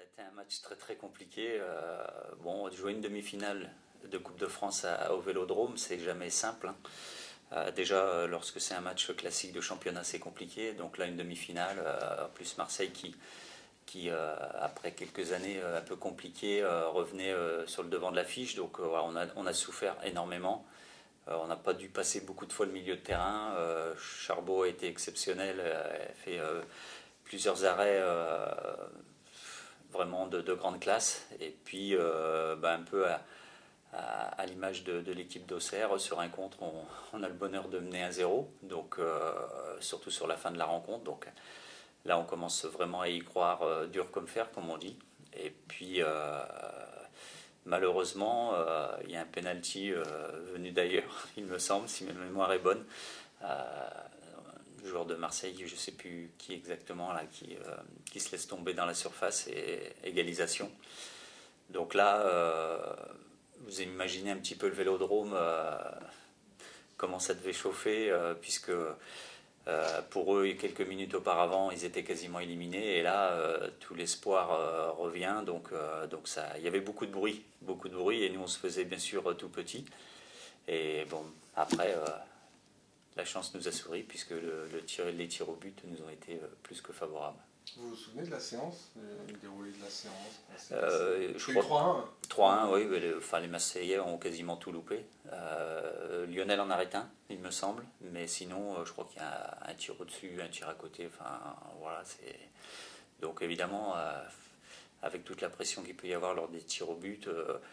C'était un match très très compliqué. Bon, jouer une demi-finale de Coupe de France au Vélodrome, c'est jamais simple, hein. Déjà, lorsque c'est un match classique de championnat, c'est compliqué. Donc là, une demi-finale, en plus Marseille qui après quelques années un peu compliquées, revenait sur le devant de l'affiche. Donc voilà, on a souffert énormément. On n'a pas dû passer beaucoup de fois le milieu de terrain. Charbot a été exceptionnel, a fait plusieurs arrêts vraiment de grande classe. Et puis, un peu à l'image de l'équipe d'Auxerre, sur un contre, on a le bonheur de mener 1-0, donc surtout sur la fin de la rencontre. Donc là, on commence vraiment à y croire dur comme fer, comme on dit. Et puis, malheureusement, il y a un penalty venu d'ailleurs, il me semble, si ma mémoire est bonne. Le joueur de Marseille, je ne sais plus qui exactement, là, qui se laisse tomber dans la surface et égalisation. Donc là, vous imaginez un petit peu le Vélodrome, comment ça devait chauffer, puisque pour eux, quelques minutes auparavant, ils étaient quasiment éliminés, et là, tout l'espoir revient, donc ça, il y avait beaucoup de bruit, et nous on se faisait bien sûr tout petit. Et bon, après, la chance nous a souri, puisque les tirs au but nous ont été plus que favorables. Vous vous souvenez de la séance, du déroulé de la séance? Je crois 3-1, oui, les Marseillais ont quasiment tout loupé. Lionel en arrête un, il me semble, mais sinon, je crois qu'il y a un tir au-dessus, un tir à côté. Enfin, voilà, donc évidemment, avec toute la pression qu'il peut y avoir lors des tirs au but,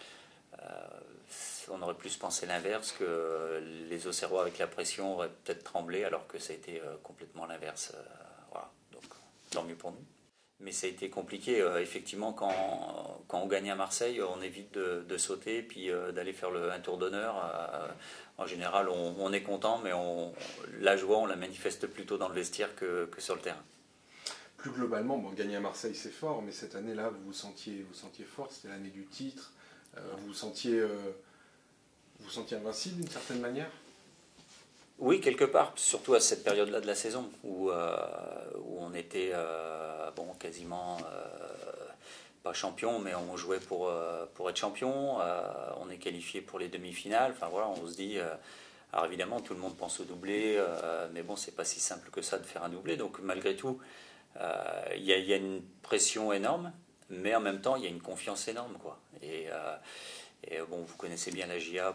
on aurait plus pensé l'inverse, que les Auxerrois avec la pression auraient peut-être tremblé, alors que ça a été complètement l'inverse. Voilà, donc tant mieux pour nous. Mais ça a été compliqué. Effectivement, quand on gagne à Marseille, on évite de sauter, puis d'aller faire un tour d'honneur. En général, on est content, mais la joie, on la manifeste plutôt dans le vestiaire que sur le terrain. Plus globalement, bon, gagner à Marseille, c'est fort, mais cette année-là, vous vous sentiez fort, c'était l'année du titre. Vous vous sentiez invincible d'une certaine manière? Oui, quelque part, surtout à cette période-là de la saison, où on était quasiment pas champion, mais on jouait pour être champion. On est qualifié pour les demi-finales. Enfin voilà, on se dit. Alors évidemment, tout le monde pense au doublé, mais bon, c'est pas si simple que ça de faire un doublé. Donc malgré tout, il y a une pression énorme, mais en même temps, il y a une confiance énorme, quoi. Et bon, vous connaissez bien la GIA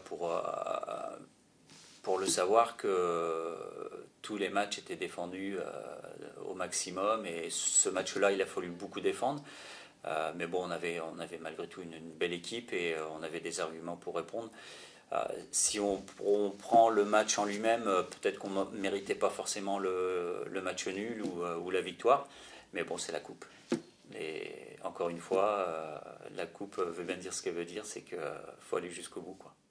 pour le savoir, que tous les matchs étaient défendus au maximum, et ce match-là, il a fallu beaucoup défendre. Mais bon, on avait malgré tout une belle équipe, et on avait des arguments pour répondre. Si on prend le match en lui-même, peut-être qu'on ne méritait pas forcément le match nul ou la victoire, mais bon, c'est la coupe. Et encore une fois, la coupe veut bien dire ce qu'elle veut dire, c'est qu'il faut aller jusqu'au bout, quoi.